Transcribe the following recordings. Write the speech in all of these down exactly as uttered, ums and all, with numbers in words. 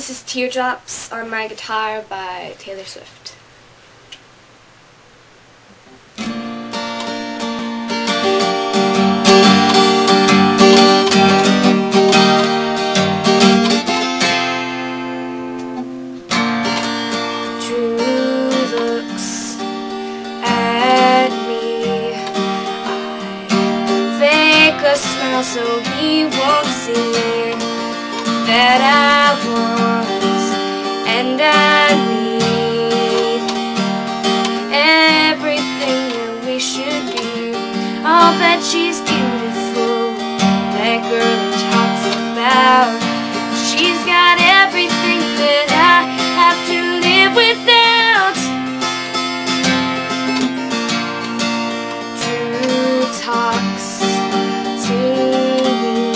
This is Teardrops on My Guitar by Taylor Swift. A smile so he won't see that I want and I need everything that we should be. I'll bet she's beautiful, that girl he talks about. She's got everything that I have to live without. Drew talks to me.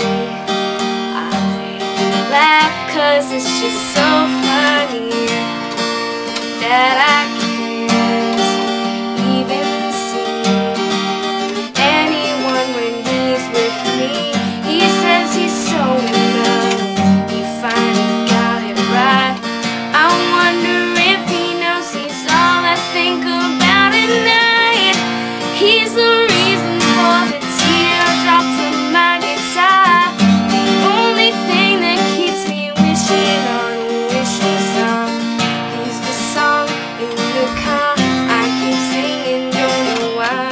I laugh 'cause it's just so funny that I can't even see anyone when he's with me. He says he's so in love, he finally got it right. I wonder if he knows he's all I think about at night. He's the reason for the teardrops on my guitar, the only thing that keeps me wishing on a wishing song. He's the song in the car I keep singing, don't know why.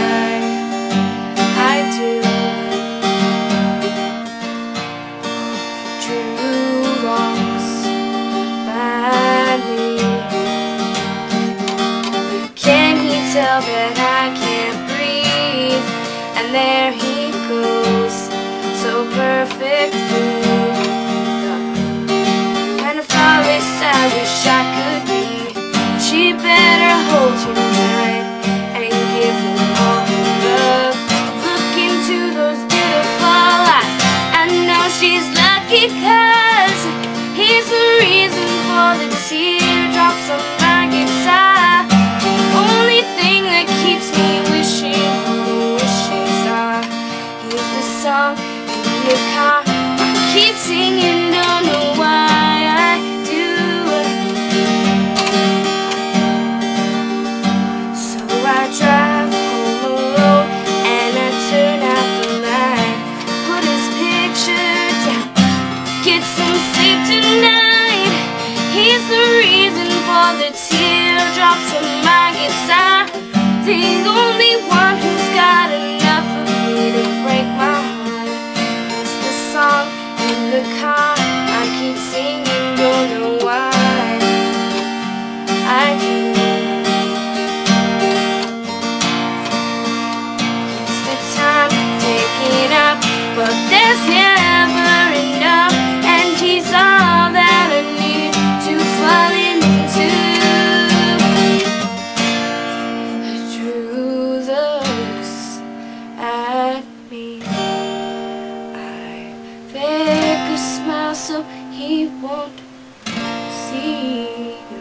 I do. Drew walks by me. Can he tell that I can't breathe? And there he goes, so perfectly. The kind of flawless I wish I could be. She better hold you tight and give him all her love. Look into those beautiful eyes, I know she's lucky 'cause he's the reason for the teardrops on my guitar, the only thing that keeps me wishing on a wishing star. He's the song in the car I keep singing, don't know why I do. So I drive home alone and I turn out the light, put his picture down, get some sleep tonight. He's the reason for the teardrops on my guitar, the only one who's got enough of me to break my heart. It's the song in the car I keep singing, don't know why I do. It's the time taking up, but there's never enough, and he's all that I need to fall into. Drew looks at me. I fake a smile so he won't see.